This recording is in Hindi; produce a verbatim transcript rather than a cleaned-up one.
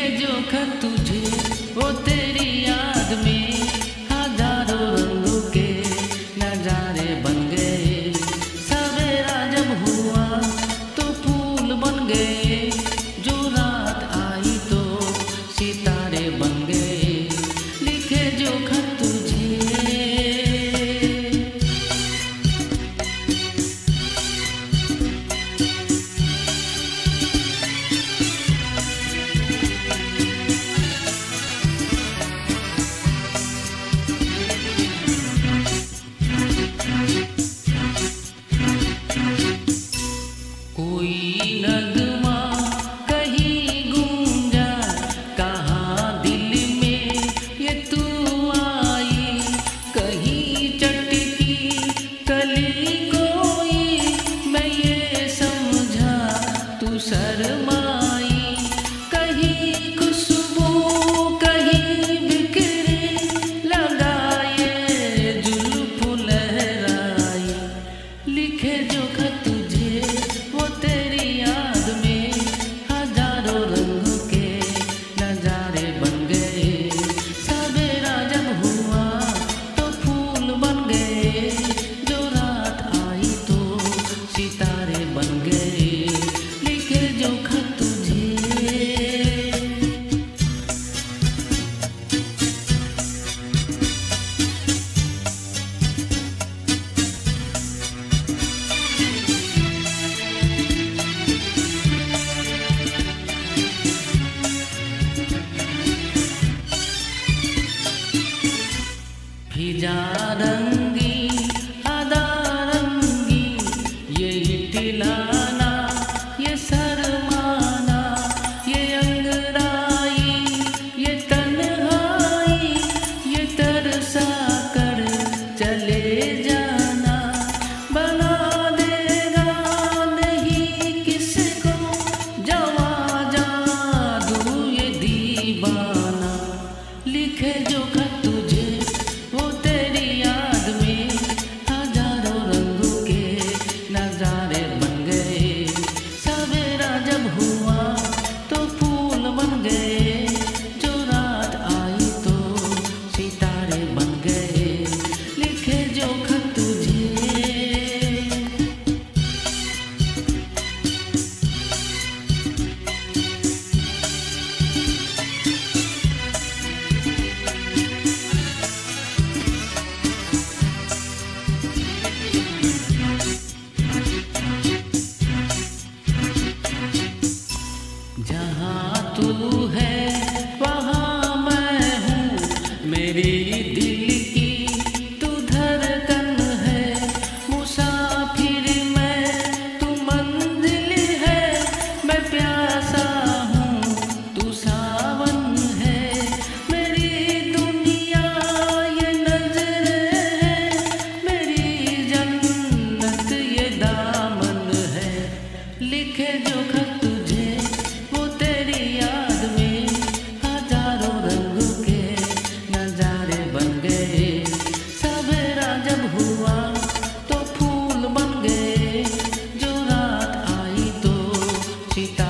जो खत तुझे वो तेरी याद में हजारों रंगों के नजारे बन गए। सवेरा जब हुआ तो फूल बन गए, जो रात आई तो सितारे बन गए। लिखे जो खत तुझे कोई नगमा कहीं गूंजा, कहाँ दिल में ये तू आई। कहीं चटकी कली कोई, मैं ये समझा तू शर्माई। कहीं खुशबू कहीं बिखरी, लगाए जुल्फ लहराई। लिखे जो खत तुझे वो तेरी याद में हजारों रंगों के नजारे बन गए। सवेरा जब हुआ तो फूल बन गए, जो रात आई तो सितारे बन गए। लिखे जो खत तुझे फिजा रंगी अदा रंगी, ये इटलाना ये शर्माना, ये अंगड़ाई ये तन्हाई, ये तरसा कर चले जाना। बना देगा नहीं किसको जवा जादू ये दीवाना। लिखे जो खत तुझे वो तेरी याद में हजारों रंगों के नजारे बन गए। सवेरा जब हुआ तो फूल बन गए, जो रात आई तो सितारे बन गए। लिखे जो खत तुझे जहाँ तू है वहाँ मैं हूँ, मेरी दिल की तू धड़कन है। मुसाफिर मैं तू मंजिल है, मैं प्यासा हूँ तू सावन है। मेरी दुनिया ये नजरें है, मेरी जन्नत ये दामन है। लिखे जो खत तुझे वो तेरी याद में हजारों रंगों के नजारे बन गए। सवेरा जब हुआ तो फूल बन गए, जो रात आई तो सितारे